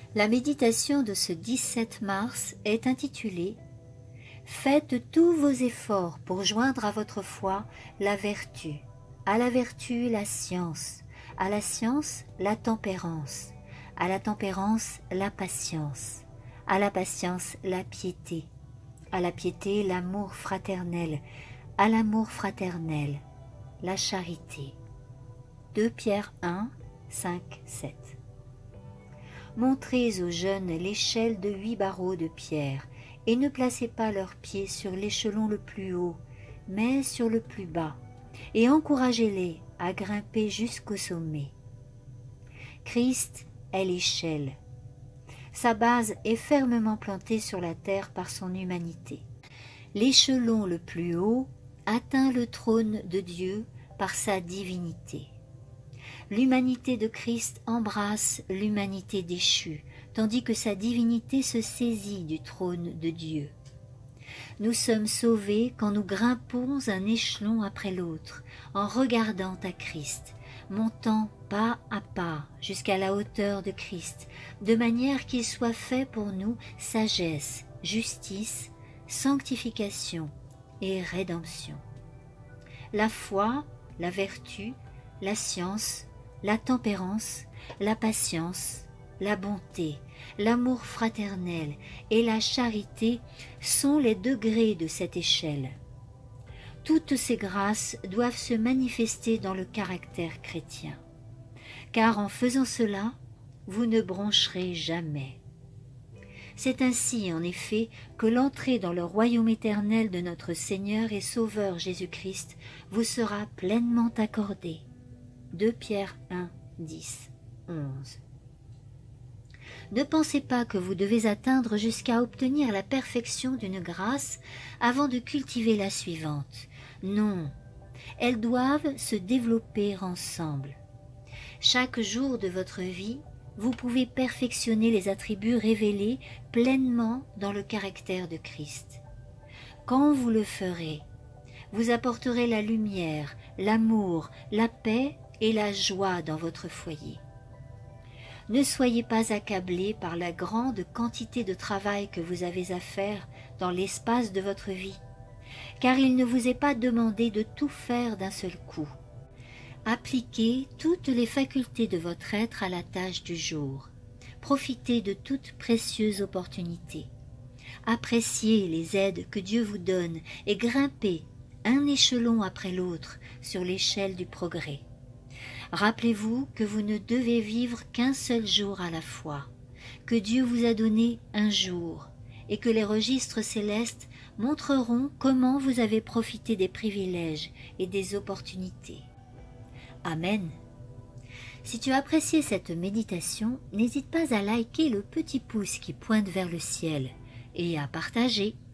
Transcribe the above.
La méditation de ce 17 mars est intitulée « Faites tous vos efforts pour joindre à votre foi la vertu, à la vertu la science, à la science la tempérance, à la tempérance la patience, à la patience la piété, à la piété l'amour fraternel, à l'amour fraternel la charité. » 2 Pierre 1, 5, 7. Montrez aux jeunes l'échelle de 8 barreaux de pierre, et ne placez pas leurs pieds sur l'échelon le plus haut, mais sur le plus bas, et encouragez-les à grimper jusqu'au sommet. Christ est l'échelle. Sa base est fermement plantée sur la terre par son humanité. L'échelon le plus haut atteint le trône de Dieu par sa divinité. L'humanité de Christ embrasse l'humanité déchue, tandis que sa divinité se saisit du trône de Dieu. Nous sommes sauvés quand nous grimpons un échelon après l'autre, en regardant à Christ, montant pas à pas jusqu'à la hauteur de Christ, de manière qu'il soit fait pour nous sagesse, justice, sanctification et rédemption. La foi, la vertu, la science, la tempérance, la patience, la bonté, l'amour fraternel et la charité sont les degrés de cette échelle. Toutes ces grâces doivent se manifester dans le caractère chrétien, car en faisant cela, vous ne broncherez jamais. C'est ainsi, en effet, que l'entrée dans le royaume éternel de notre Seigneur et Sauveur Jésus-Christ vous sera pleinement accordée. 2 Pierre 1, 10, 11. Ne pensez pas que vous devez atteindre jusqu'à obtenir la perfection d'une grâce avant de cultiver la suivante. Non, elles doivent se développer ensemble. Chaque jour de votre vie, vous pouvez perfectionner les attributs révélés pleinement dans le caractère de Christ. Quand vous le ferez, vous apporterez la lumière, l'amour, la paix et la joie dans votre foyer. Ne soyez pas accablés par la grande quantité de travail que vous avez à faire dans l'espace de votre vie, car il ne vous est pas demandé de tout faire d'un seul coup. Appliquez toutes les facultés de votre être à la tâche du jour. Profitez de toute précieuse opportunité. Appréciez les aides que Dieu vous donne et grimpez un échelon après l'autre sur l'échelle du progrès. Rappelez-vous que vous ne devez vivre qu'un seul jour à la fois, que Dieu vous a donné un jour, et que les registres célestes montreront comment vous avez profité des privilèges et des opportunités. Amen. Si tu as apprécié cette méditation, n'hésite pas à liker le petit pouce qui pointe vers le ciel et à partager.